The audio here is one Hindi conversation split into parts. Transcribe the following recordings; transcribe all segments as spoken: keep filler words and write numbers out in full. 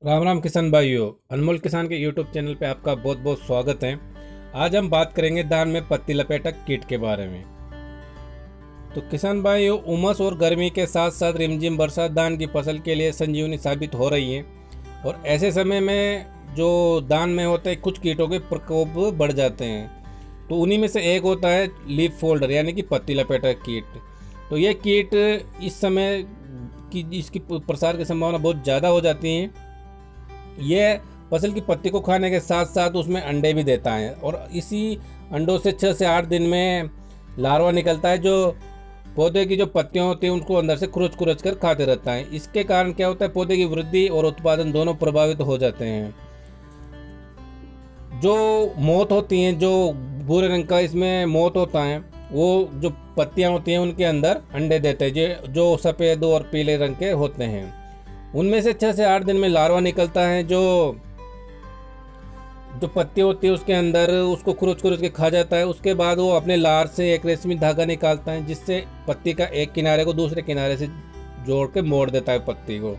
राम राम किसान भाइयों, अनमोल किसान के यूट्यूब चैनल पे आपका बहुत बहुत स्वागत है। आज हम बात करेंगे धान में पत्ती लपेटक कीट के बारे में। तो किसान भाइयों, उमस और गर्मी के साथ साथ रिमझिम बरसात धान की फसल के लिए संजीवनी साबित हो रही है। और ऐसे समय में जो धान में होते हैं कुछ कीटों के प्रकोप बढ़ जाते हैं। तो उन्हीं में से एक होता है लीफ फोल्डर यानी कि पत्ती लपेटक कीट। तो ये कीट इस समय की इसकी प्रसार की संभावना बहुत ज़्यादा हो जाती है। ये फसल की पत्ती को खाने के साथ साथ उसमें अंडे भी देता है और इसी अंडों से छः से आठ दिन में लार्वा निकलता है जो पौधे की जो पत्तियां होती हैं उनको अंदर से खुरच खुरच कर खाते रहता है। इसके कारण क्या होता है, पौधे की वृद्धि और उत्पादन दोनों प्रभावित हो जाते हैं। जो मौत होती हैं, जो भूरे रंग का इसमें मौत होता है, वो जो पत्तियां होती हैं उनके अंदर अंडे देते हैं जो जो सफ़ेद और पीले रंग के होते हैं। उनमें से छः से आठ दिन में लार्वा निकलता है जो जो पत्ती होती है उसके अंदर उसको खुरच खुरच के खा जाता है। उसके बाद वो अपने लार से एक रेशमी धागा निकालता है जिससे पत्ती का एक किनारे को दूसरे किनारे से जोड़ के मोड़ देता है पत्ती को।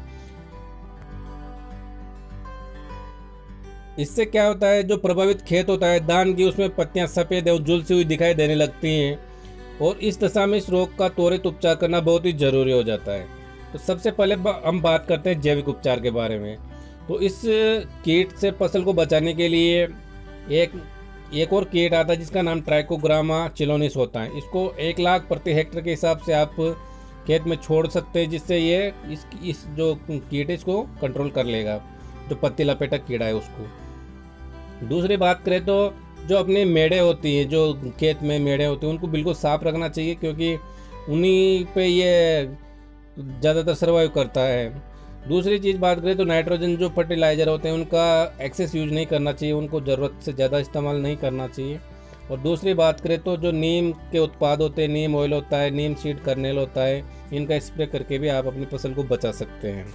इससे क्या होता है, जो प्रभावित खेत होता है धान की, उसमें पत्तियां सफ़ेद और झुलसी हुई दिखाई देने लगती हैं। और इस दशा में इस रोग का त्वरित उपचार करना बहुत ही जरूरी हो जाता है। तो सबसे पहले हम बात करते हैं जैविक उपचार के बारे में। तो इस कीट से फसल को बचाने के लिए एक एक और कीट आता है जिसका नाम ट्राइकोग्रामा चिलोनिस होता है। इसको एक लाख प्रति हेक्टेयर के हिसाब से आप खेत में छोड़ सकते हैं, जिससे ये इस इस जो कीट है इसको कंट्रोल कर लेगा, जो पत्ती लपेटक कीड़ा है उसको। दूसरी बात करें तो जो अपनी मेढ़े होती हैं, जो खेत में मेढ़े होती हैं, उनको बिल्कुल साफ रखना चाहिए क्योंकि उन्हीं पे ये ज़्यादातर सर्वाइव करता है। दूसरी चीज़ बात करें तो नाइट्रोजन जो फर्टिलाइज़र होते हैं उनका एक्सेस यूज नहीं करना चाहिए, उनको ज़रूरत से ज़्यादा इस्तेमाल नहीं करना चाहिए। और दूसरी बात करें तो जो नीम के उत्पाद होते हैं, नीम ऑयल होता है, नीम सीड कर्नेल होता है, इनका स्प्रे करके भी आप अपनी फसल को बचा सकते हैं।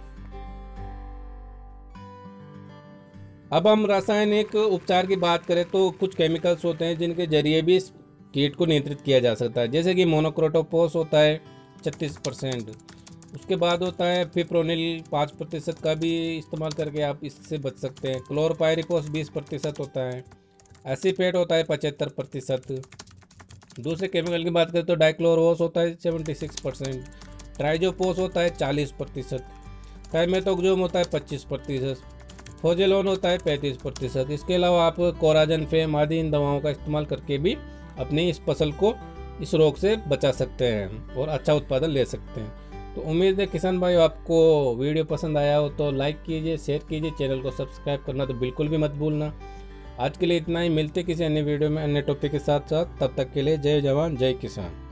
अब हम रासायनिक उपचार की बात करें तो कुछ केमिकल्स होते हैं जिनके जरिए भी इस कीट को नियंत्रित किया जा सकता है, जैसे कि मोनोक्रोटोफॉस होता है छत्तीस परसेंट। उसके बाद होता है फिप्रोनिल पाँच प्रतिशत का भी इस्तेमाल करके आप इससे बच सकते हैं। क्लोरपायरिफॉस बीस प्रतिशत होता है। एसीफेट होता है पचहत्तर प्रतिशत। दूसरे केमिकल की बात करें तो डाइक्लोरोस होता है छिहत्तर परसेंट। ट्राइजोपोस होता है चालीस प्रतिशत। थाइमेथोक्सोम होता है पच्चीस प्रतिशत। फोजेलोन होता है पैंतीस प्रतिशत। इसके अलावा आप कोराजन, फेम आदि इन दवाओं का इस्तेमाल करके भी अपनी इस फसल को इस रोग से बचा सकते हैं और अच्छा उत्पादन ले सकते हैं। तो उम्मीद है किसान भाई आपको वीडियो पसंद आया हो तो लाइक कीजिए, शेयर कीजिए, चैनल को सब्सक्राइब करना तो बिल्कुल भी मत भूलना। आज के लिए इतना ही, मिलते किसी अन्य वीडियो में अन्य टॉपिक के साथ साथ। तब तक के लिए जय जवान जय किसान।